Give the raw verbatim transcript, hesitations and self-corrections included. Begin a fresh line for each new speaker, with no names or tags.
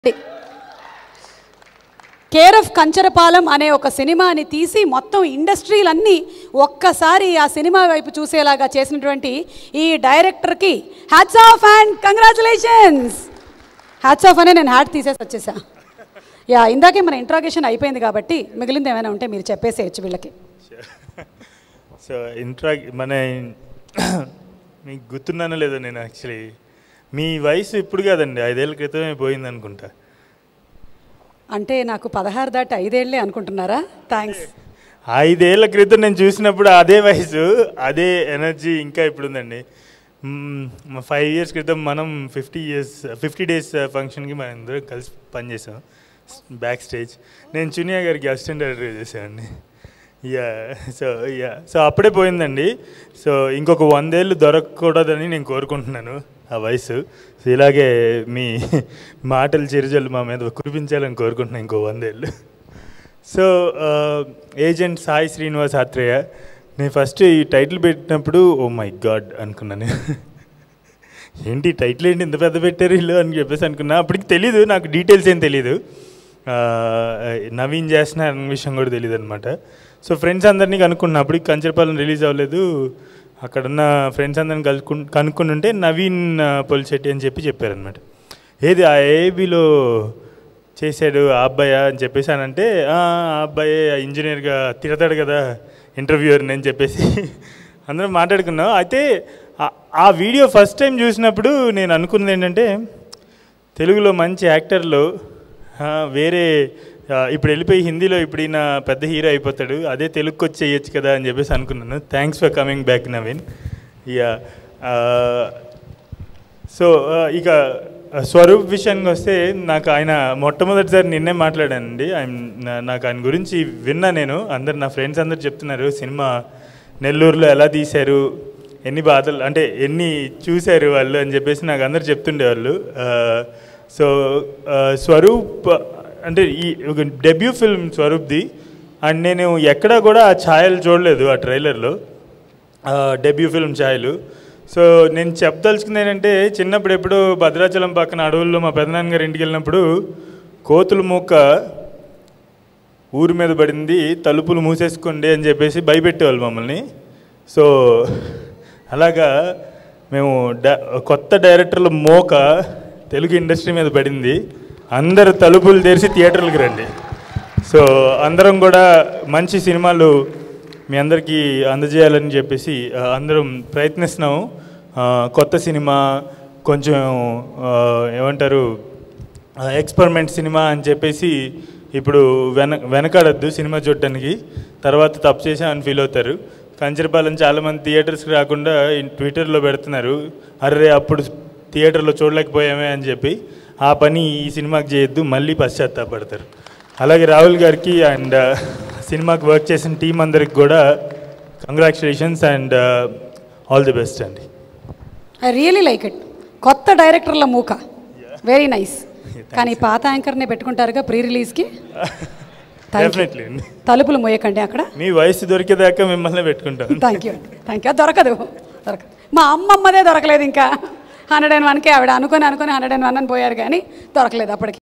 Care of Kancharapalem అనే ఒక సినిమాని తీసి మొత్తం ఇండస్ట్రీలన్నీ ఒక్కసారి ఆ సినిమా వైపు చూసేలాగా చేసినటువంటి ఈ డైరెక్టర్కి hats off and congratulations. Hats off అనే నేను హ్యాట్ తీసేసి వచ్చేసా. యా ఇందాకే మన ఇంట్రాగేషన్ అయిపోయింది కాబట్టి మిగిలింది ఏమైనా ఉంటే మీరు చెప్పేసేయచ్చు వీళ్ళకి.
సో ఇంట్రా మన మీకు గుర్తున్నానో లేదో నేను యాక్చువల్లీ మీ వయసు ఇప్పుడు కాదండి, ఐదేళ్ల క్రితమే పోయింది అనుకుంటా.
అంటే నాకు పదహారు దాటి ఐదేళ్లే అనుకుంటున్నారా? థ్యాంక్స్.
ఐదేళ్ల క్రితం నేను చూసినప్పుడు అదే వయసు అదే ఎనర్జీ ఇంకా ఇప్పుడు ఉందండి. ఫైవ్ ఇయర్స్ క్రితం మనం ఫిఫ్టీ ఇయర్స్ ఫిఫ్టీ డేస్ ఫంక్షన్కి మనం అందరం కలిసి పనిచేసాం బ్యాక్ స్టేజ్. నేను చునియా గారికి అసిస్టెంట్ డైరెక్టర్ చేశానండి. యా సో యా సో అప్పుడే పోయిందండి. సో ఇంకొక వందేళ్ళు దొరకకూడదని నేను కోరుకుంటున్నాను ఆ వయసు. సో ఇలాగే మీ మాటలు చిరుజల్లు మా మీద కురిపించాలని కోరుకుంటున్నాను ఇంకో వందేళ్ళు. So agent Sai Srinivasa Athreya. నేను ఫస్ట్ ఈ టైటిల్ పెట్టినప్పుడు ఓ మై గాడ్ అనుకున్నాను. ఏంటి టైటిల్ ఏంటి ఇంత పెద్ద పెట్టారు ఇల్లు అని చెప్పేసి అనుకున్నా. అప్పటికి తెలీదు నాకు, డీటెయిల్స్ ఏం తెలీదు. నవీన్ చేస్తున్నారు అన్న విషయం కూడా తెలియదు అనమాట. సో ఫ్రెండ్స్ అందరినీ కనుక్కున్నా. అప్పటికి కంచరపాలెం రిలీజ్ అవ్వలేదు. అక్కడున్న ఫ్రెండ్స్ అందరిని కలుకు కనుక్కొని ఉంటే నవీన్ పొలిశెట్టి అని చెప్పి చెప్పారనమాట. ఏది ఆ ఏబీలో చేశాడు ఆ అబ్బాయా అని చెప్పేసి అని అంటే, ఆ అబ్బాయి ఇంజనీర్గా తిడతాడు కదా ఇంటర్వ్యూయర్ని అని చెప్పేసి అందరం మాట్లాడుకున్నాం. అయితే ఆ వీడియో ఫస్ట్ టైం చూసినప్పుడు నేను అనుకున్నది ఏంటంటే, తెలుగులో మంచి యాక్టర్లు వేరే ఇప్పుడు వెళ్ళిపోయి హిందీలో ఇప్పుడు ఈయన పెద్ద హీరో అయిపోతాడు, అదే తెలుగుకి వచ్చి చేయొచ్చు కదా అని చెప్పేసి అనుకున్నాను. Thanks for coming back Naveen. Yeah so ఇక స్వరూప్ విషయానికి వస్తే, నాకు ఆయన మొట్టమొదటిసారి నిన్నే మాట్లాడానండి. ఆయన నాకు ఆయన గురించి విన్నా నేను. అందరు నా ఫ్రెండ్స్ అందరు చెప్తున్నారు సినిమా నెల్లూరులో ఎలా తీశారు, ఎన్ని బాధలు అంటే ఎన్ని చూశారు వాళ్ళు అని చెప్పేసి నాకు అందరు చెప్తుండేవాళ్ళు. సో స్వరూప్ అంటే ఈ ఒక డెబ్యూ ఫిల్మ్ స్వరూప్ది. అండ్ నేను ఎక్కడా కూడా ఆ ఛాయలు చూడలేదు ఆ ట్రైలర్లో, డెబ్యూ ఫిల్మ్ ఛాయలు. సో నేను చెప్పదలుచుకుంది ఏంటంటే, చిన్నప్పుడు ఎప్పుడు భద్రాచలం పక్కన అడవుల్లో మా పెదనాన్నగారి ఇంటికి వెళ్ళినప్పుడు కోతుల మూక ఊరి మీద పడింది, తలుపులు మూసేసుకోండి అని చెప్పేసి భయపెట్టేవాళ్ళు మమ్మల్ని. సో అలాగా మేము డ కొత్త డైరెక్టర్ల మోక తెలుగు ఇండస్ట్రీ మీద పడింది. అందరు తలుపులు తెరిచి థియేటర్లకు రండి. సో అందరం కూడా మంచి సినిమాలు మీ అందరికీ అందజేయాలని చెప్పేసి అందరం ప్రయత్నిస్తున్నాము. కొత్త సినిమా, కొంచెం ఏమంటారు ఎక్స్పెరిమెంట్ సినిమా అని చెప్పేసి ఇప్పుడు వెన వెనకాడద్దు సినిమా చూడటానికి. తర్వాత తప్పు చేసామని ఫీల్ అవుతారు. కంచరపాలెం చాలామంది థియేటర్స్కి రాకుండా ట్విట్టర్లో పెడుతున్నారు, అర్రే అప్పుడు థియేటర్లో చూడలేకపోయామే అని చెప్పి. ఆ పని ఈ సినిమాకి చేయొద్దు, మళ్ళీ పశ్చాత్తాపడతారు. అలాగే రాహుల్ గారికి అండ్ సినిమాకి వర్క్ చేసిన టీం అందరికి కూడా congratulations and all the best అండి.
I really like it. కొత్త డైరెక్టర్ల మూక, వెరీ నైస్. కానీ పాత యాంకర్నే పెట్టుకుంటారుగా ప్రీ రిలీజ్కి.
డెఫినెట్లీ అండి,
తలుపులు మోయకండి అక్కడ.
మీ వయసు దొరికేదాకా మిమ్మల్ని పెట్టుకుంటాను.
Thank you thank you. దొరకదు దొరకదు. మా అమ్మమ్మదే దొరకలేదు ఇంకా. హండ్రెడ్ అండ్ వన్కే ఆవిడ అనుకొని అనుకొని హండ్రెడ్ అండ్ వన్ అని పోయారు కానీ దొరకలేదు అప్పటికి.